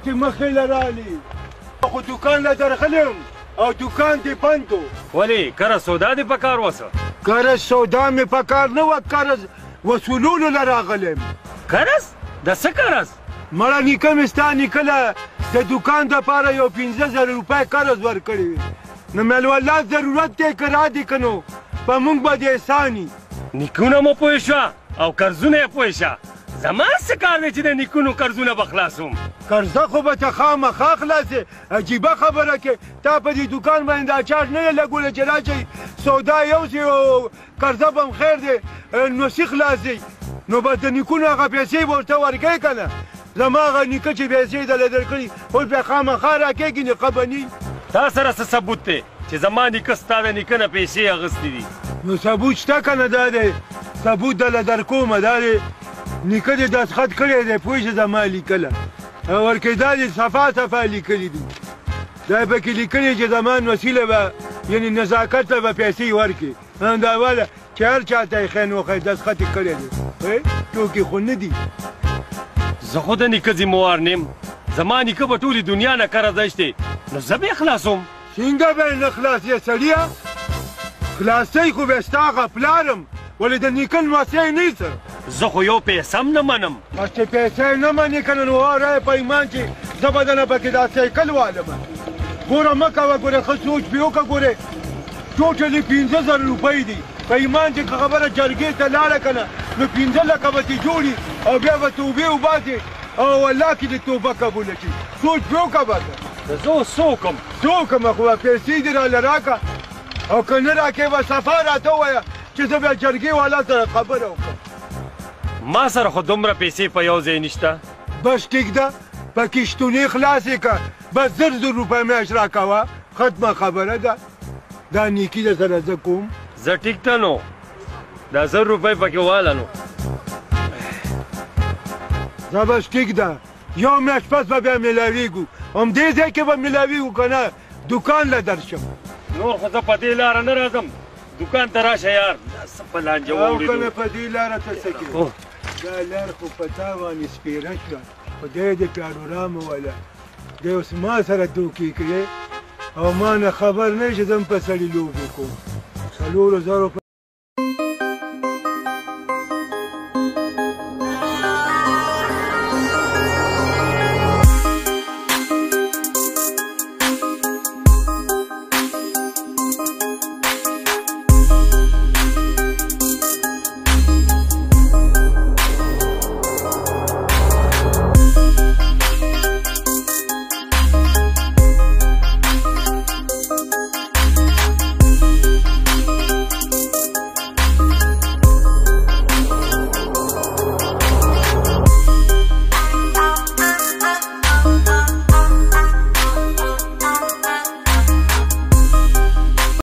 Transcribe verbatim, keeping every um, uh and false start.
دې مخې له رالي خو دوکان له درغلم او دوکان دې بند و. ولې قرض سودا دې په کار وسه؟ قرض سودا مې په کار نه وه، قرض وصولولو له راغلم. قرض؟ د څه قرض؟ مړه نیکه مې ستا نیکه له د دوکان دپاره یو پنځه زره روپۍ قرض ورکړی وي، نو مېلو الله ضرورت دی که را دي که نو په موږ به دې احساني. نیکونه مو پوه شوه او قرضونه یې پوه شه. زما څه کار دی چې د نیکونو قرضونه به خلاصوم؟ قرضه خو به ته خامخا خلاصې. عجیبه خبره کې تا په دې دوکان باندې دا چارج نه دی لګولی چې راشئ سودا یوسئ او قرضه به هم خیر دی نو سي خلاصئ، نو به د نیکونو هغه پیسې به ورته ورکوې که نه. زما هغه نیکه چې پیسې دله درکړي اوس بیا خامخا راکېږي نیقه به ني. تا سره څه ثبوت دی چې زما نیکه ستا د نیکه نه پیسې اخیستې دي؟ نو ثبوت شته که نه؟ دا دی ثبوت دله درکومه. دا دی نیکه دې دستخط کړی دی پوه شې زما لیکله ورکې دا دې صفا صفا لیکلي دي. دا یې پکې لیکلي چې زما وسیله به یعنې نزاکت ته به پیسې ورکړي همداواله چې هر چا ته یې خین وښی دستخط یې کړی دی ټوکې خو نه دي. زه خو د نیکه ذموار نیم. زما نیکه به ټولې دنیا نه قرض اخیستی نو زه به یې خلاصوم. څنګه به یې نه خلاصې سړیه؟ خلاصی خو به ستا هغه پلارم ولې د نیکه لمسی نه یې څه؟ زه خو یو پیسه هم نه منم. بس چې پیسې نه منې که نه نو واره په ایمان چې زه به درنه پکې دا سایکل والمه. ګوره مه کوه ګوره ښه سوچ پرې وکړه. ګورې ټوټلي پنځه زره روپۍ دي په ایمان چې که خبره جرګې ته لاړه که نه نو پنځه لکه به ترې جوړي او بیا به توبې وباسې او الله کې دې توبه قبوله شي. سوچ پرې وکړه بس. زه اوس څه وکړم؟ څه وکړم خو به پیسې دې راله راکړه او که نه راکې به صفا راته ووایه چې زه بیا جرګې والا سره خبره وکړم. ما سره خو دومره پیسې په یو ځای نشته. بس ټیک ده پکې شتونې خلاصې که بس زر زر روپۍ میاشت راکوه ختمه خبره ده. دا نیکي در سره زه کوم. زه ټیک ته نو دا زر روپۍ پکې واله نو زه بس ټیک ده یو میاشت پس به بیا میلاویږو همدې ځای کې به میلاویږو که نه دوکان له درشم. نور خو زه په دې لاره نه راځم. دوکان ته راشه یار دا څه په لانجه او که واوړېدو. نه په دې لاره ته څه کوې؟ دا لار خو په تا باندې سپېره شوه خدای دې پیاډورامه وله. دی اوس ما سره دوکې کړې او ما نه خبر نه چې زه هم په سړي لوبې کوم. څلورو زرو